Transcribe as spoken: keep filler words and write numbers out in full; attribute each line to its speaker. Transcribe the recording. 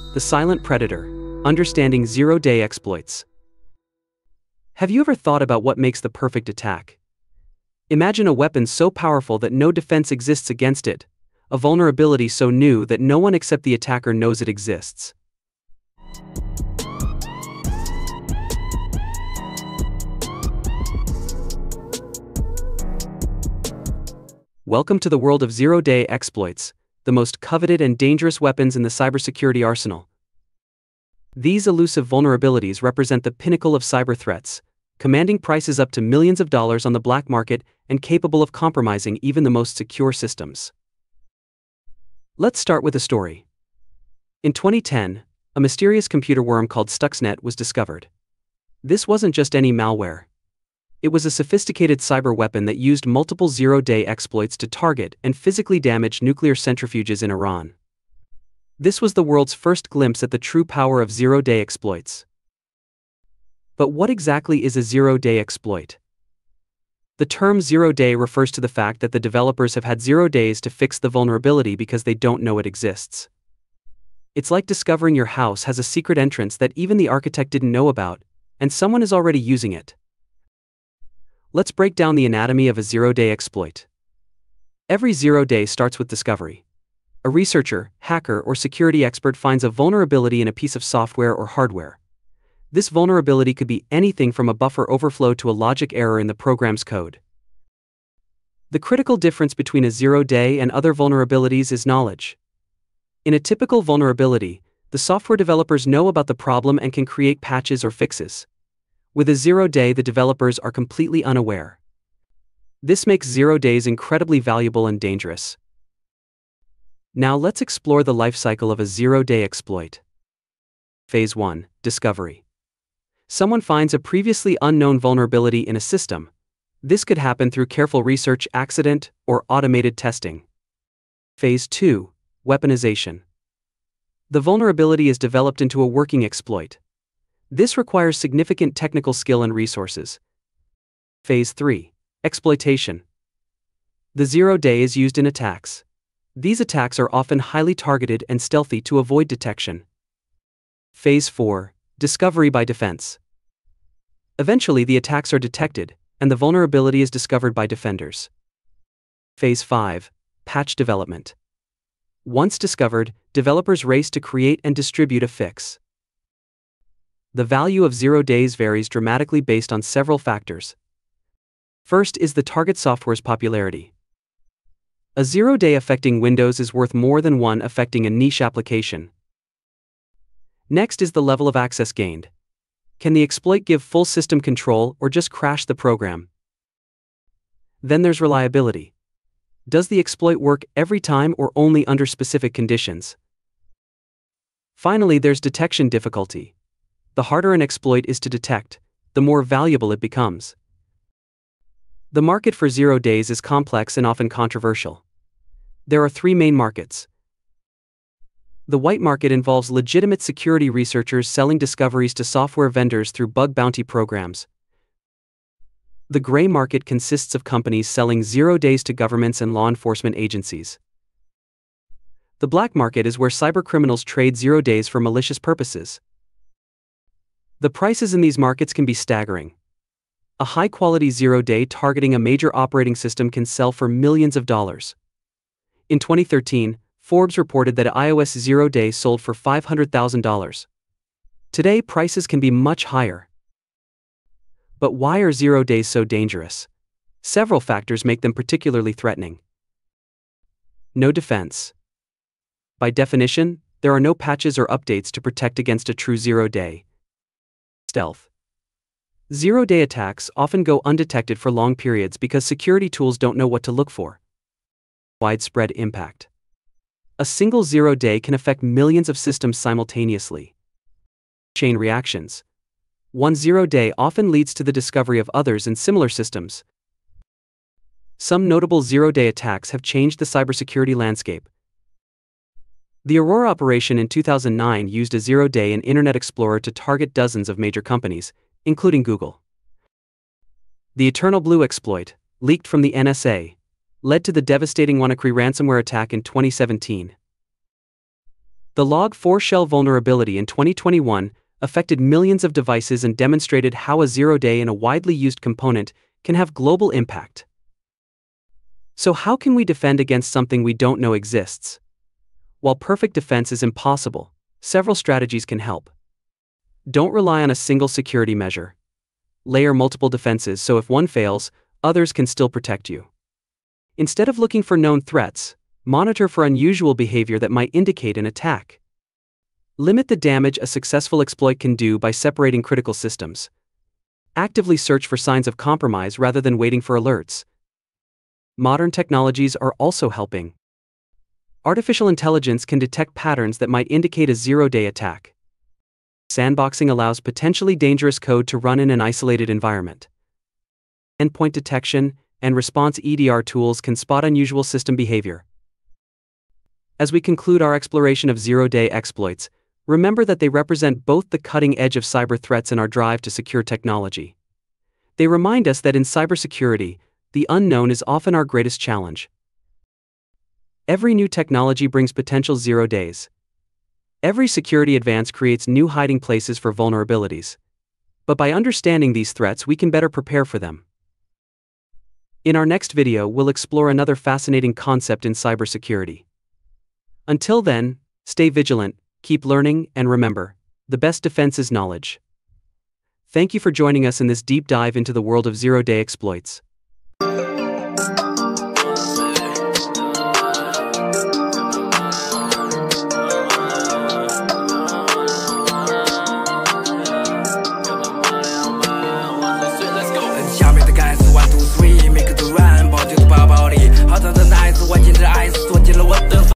Speaker 1: The Silent Predator: Understanding Zero-Day Exploits. Have you ever thought about what makes the perfect attack? Imagine a weapon so powerful that no defense exists against it, a vulnerability so new that no one except the attacker knows it exists. Welcome to the world of zero-day exploits, the most coveted and dangerous weapons in the cybersecurity arsenal. These elusive vulnerabilities represent the pinnacle of cyber threats, commanding prices up to millions of dollars on the black market and capable of compromising even the most secure systems. Let's start with a story. In twenty ten, a mysterious computer worm called Stuxnet was discovered. This wasn't just any malware. It was a sophisticated cyber weapon that used multiple zero-day exploits to target and physically damage nuclear centrifuges in Iran. This was the world's first glimpse at the true power of zero-day exploits. But what exactly is a zero-day exploit? The term zero-day refers to the fact that the developers have had zero days to fix the vulnerability because they don't know it exists. It's like discovering your house has a secret entrance that even the architect didn't know about, and someone is already using it. Let's break down the anatomy of a zero-day exploit. Every zero-day starts with discovery. A researcher, hacker, or security expert finds a vulnerability in a piece of software or hardware. This vulnerability could be anything from a buffer overflow to a logic error in the program's code. The critical difference between a zero-day and other vulnerabilities is knowledge. In a typical vulnerability, the software developers know about the problem and can create patches or fixes. With a zero-day, the developers are completely unaware. This makes zero days incredibly valuable and dangerous. Now let's explore the life cycle of a zero-day exploit. Phase one. Discovery. Someone finds a previously unknown vulnerability in a system. This could happen through careful research, accident, or automated testing. Phase two. Weaponization. The vulnerability is developed into a working exploit. This requires significant technical skill and resources. Phase three. Exploitation. The zero-day is used in attacks. These attacks are often highly targeted and stealthy to avoid detection. Phase four. Discovery by defense. Eventually the attacks are detected, and the vulnerability is discovered by defenders. Phase five. Patch development. Once discovered, developers race to create and distribute a fix. The value of zero days varies dramatically based on several factors. First is the target software's popularity. A zero-day affecting Windows is worth more than one affecting a niche application. Next is the level of access gained. Can the exploit give full system control or just crash the program? Then there's reliability. Does the exploit work every time or only under specific conditions? Finally, there's detection difficulty. The harder an exploit is to detect, the more valuable it becomes. The market for zero days is complex and often controversial. There are three main markets. The white market involves legitimate security researchers selling discoveries to software vendors through bug bounty programs. The gray market consists of companies selling zero days to governments and law enforcement agencies. The black market is where cybercriminals trade zero days for malicious purposes. The prices in these markets can be staggering. A high-quality zero-day targeting a major operating system can sell for millions of dollars. In twenty thirteen, Forbes reported that iOS zero-day sold for five hundred thousand dollars. Today, prices can be much higher. But why are zero days so dangerous? Several factors make them particularly threatening. No defense. By definition, there are no patches or updates to protect against a true zero-day. Stealth. Zero-day attacks often go undetected for long periods because security tools don't know what to look for. Widespread impact. A single zero-day can affect millions of systems simultaneously. Chain reactions. One zero-day often leads to the discovery of others in similar systems. Some notable zero-day attacks have changed the cybersecurity landscape. The Aurora operation in two thousand nine used a zero-day in Internet Explorer to target dozens of major companies, including Google. The Eternal Blue exploit, leaked from the N S A, led to the devastating WannaCry ransomware attack in twenty seventeen. The log four shell vulnerability in twenty twenty-one affected millions of devices and demonstrated how a zero-day in a widely used component can have global impact. So how can we defend against something we don't know exists? While perfect defense is impossible, several strategies can help. Don't rely on a single security measure. Layer multiple defenses so if one fails, others can still protect you. Instead of looking for known threats, monitor for unusual behavior that might indicate an attack. Limit the damage a successful exploit can do by separating critical systems. Actively search for signs of compromise rather than waiting for alerts. Modern technologies are also helping. Artificial intelligence can detect patterns that might indicate a zero-day attack. Sandboxing allows potentially dangerous code to run in an isolated environment. Endpoint detection and response E D R tools can spot unusual system behavior. As we conclude our exploration of zero-day exploits, remember that they represent both the cutting edge of cyber threats and our drive to secure technology. They remind us that in cybersecurity, the unknown is often our greatest challenge. Every new technology brings potential zero days. Every security advance creates new hiding places for vulnerabilities. But by understanding these threats, we can better prepare for them. In our next video, we'll explore another fascinating concept in cybersecurity. Until then, stay vigilant, keep learning, and remember, the best defense is knowledge. Thank you for joining us in this deep dive into the world of zero-day exploits.